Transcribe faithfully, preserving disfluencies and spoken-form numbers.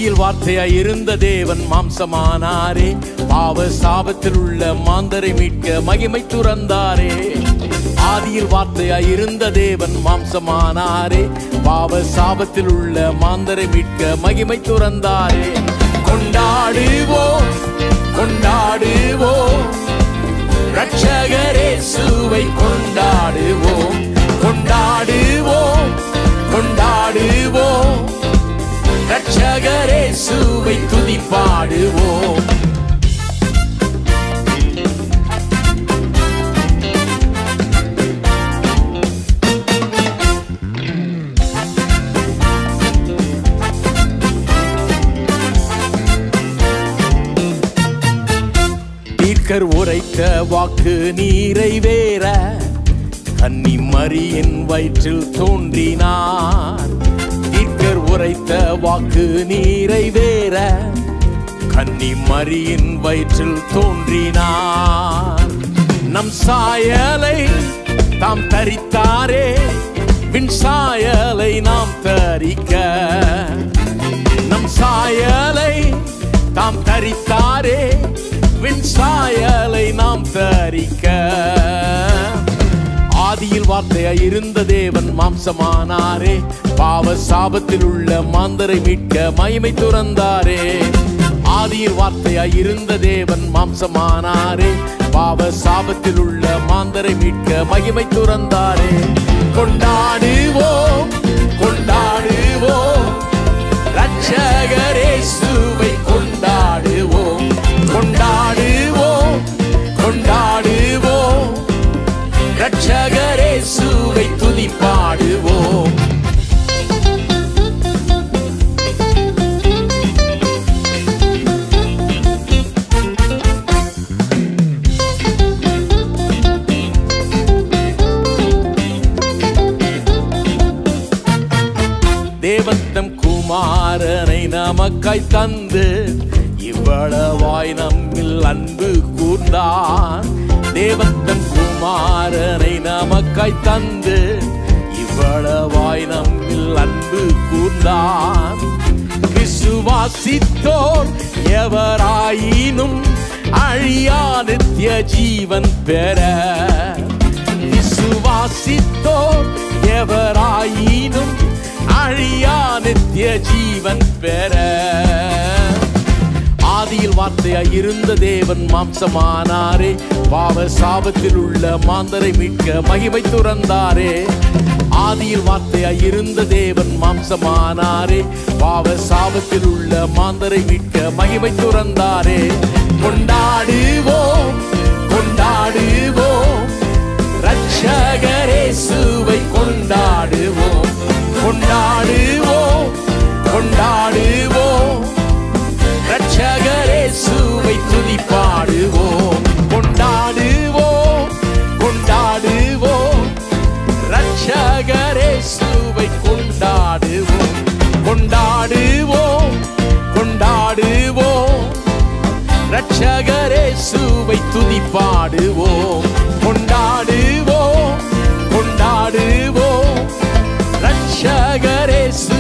ஆதியில் வார்த்தையாய் இருந்த தேவன் மாம்சமானாரே, பாவ சாபத்தில் உள்ள மாந்தரை மீட்க மகிமை துறந்தாரே. ஆதியில் வார்த்தையாய் இருந்த தேவன் மாம்சமானாரே, பாவ சாபத்தில் உள்ள மாந்தரை மீட்க மகிமை துறந்தாரே. கொண்டாடுவோம் கொண்டாடுவோம் இரட்சகர் இயேசுவை கொண்டாடுவோம் கொண்டாடுவோம் கொண்டாடுவோம் இரட்சகர் இயேசுவை துதிப்பாடுவோம். தீர்க்கர் உரைத்த வாக்கு நிறைவேற கன்னி மரியின் வயிற்றில் தோன்றினார். தீர்க்கர் உரைத்த வாக்கு நிறைவேற கன்னி மரியின் வயிற்றில் தோன்றினார். நம் சாயலை தாம் தரித்தாரே, விண் சாயலை நாம் தரிக்க. நம் சாயலை தாம் தரித்தாரே, விண் சாயலை நாம் தரிக்க. ஆதியில் வார்த்தையாய் இருந்த தேவன் மாம்சமானாரே, பாவ சாபத்தில் உள்ள மாந்தரை மீட்க மகிமை துறந்தாரே. ஆதியில் வார்த்தையாய் இருந்த தேவன் மாம்சமானாரே, பாவ சாபத்தில் உள்ள மாந்தரை மீட்க மகிமை துறந்தாரே. கொண்டாடுவோம் கொண்டாடுவோம் இரட்சகர் இயேசுவை கொண்டாடுவோம் கொண்டாடுவோம் கொண்டாடுவோம் இரட்சகர் இயேசுவை துதிப்பாடுவோம். தேவத்தம் குமாரனை நமக்காய் தந்து இவ்வளவாய் நம்மில் அன்பு கூர்ந்தார். தேவத்தம் குமாரனை நமக்காய் தந்து இவ்வளவாய் நம்மில் அன்பு கூர்ந்தார். விசுவாசித்தோர் எவராயினும் அழியா நித்திய ஜீவன் பெற. விசுவாசித்தோர் எவராயினும் அழியா நித்திய ஜீவன் பெற. ஆதியில் வார்த்தையாய் இருந்த தேவன் மாம்சமானாரே, பாவ சாபத்தில் உள்ள மாந்தரை மீட்க மகிமை துறந்தாரே. ஆதியில் வார்த்தையாய் இருந்த தேவன் மாம்சமானாரே, பாவ சாபத்தில் உள்ள மாந்தரை மீட்க மகிமை துறந்தாரே. கொண்டாடுவோம் கொண்டாடுவோம் இரட்சகர் இயேசுவை கொண்டாடுவோம் கொண்டாடுவோம் கொண்டாடுவோம் இரட்சகர் இயேசுவை துதிப்பாடுவோம். கொண்டாடுவோம் கொண்டாடுவோம் இரட்சகர் இயேசுவை கொண்டாடுவோம் கொண்டாடுவோம் கொண்டாடுவோம் இரட்சகர் இயேசுவை துதிப்பாடுவோம். கொண்டாடுவோம் கொண்டாடுவோம் இரட்சகர் இயேசு